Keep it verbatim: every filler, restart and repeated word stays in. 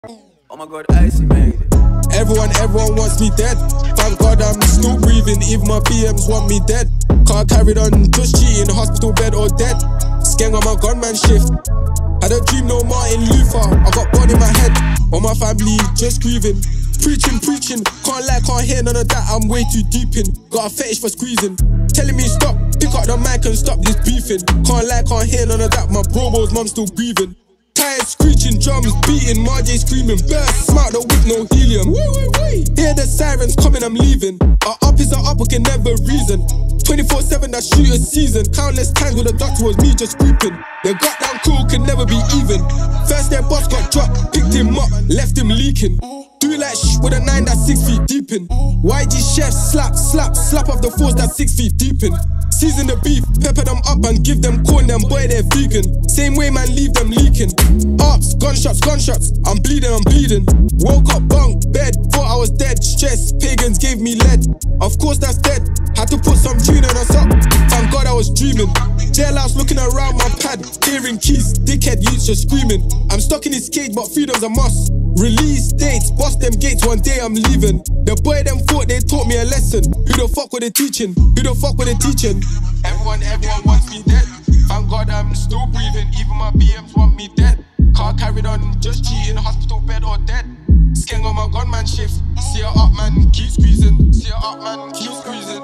Oh my god, Icy made it. Everyone, everyone wants me dead. Thank God I'm still breathing, even my P Ms want me dead. Car carried on, just cheating, hospital bed or dead. Skeng on my gunman shift. Had a dream, no Martin Luther. I got blood in my head, all my family just grieving. Preaching, preaching, can't lie, can't hear none of that, I'm way too deep in. Got a fetish for squeezing, telling me stop, pick up the mic and stop this beefing. Can't lie, can't hear none of that, my brobo's mum still breathing. Tires screeching, drums beating, Marjay screaming, burst, smart the whip, no helium. Hear the sirens coming, I'm leaving. Our up is a up, we can never reason. twenty-four seven, that shooter season. Countless times with the doctor was me just creeping. Their gut down cool can never be even. First their boss got dropped, picked him up, left him leaking. Do like shh with a nine that's six feet deep in. Y G chef slap, slap, slap off the force that's six feet deep in. Season the beef, pepper them up and give them corn, them boy they're vegan. Same way man, leave them leaking. Ups, gunshots, gunshots, I'm bleeding, I'm bleeding. Woke up, bunk, bed, thought I was dead. Stress, pagans gave me lead. Of course that's dead, had to put some tune on us up. Thank God I was dreaming. Jailhouse looking around my pad, hearing keys, dickhead youths just screaming. I'm stuck in this cage but freedom's a must. Release dates, bust them gates, one day I'm leaving. The boy them thought they taught me a lesson. Who the fuck were they teaching? Who the fuck were they teaching? Everyone, everyone wants me dead. Thank God I'm still breathing, even my B Ms want me dead. Car carried on, just cheating, hospital bed or dead. Skeng on my gunman shift. See her up man, keep squeezing. See her up man, keep squeezing.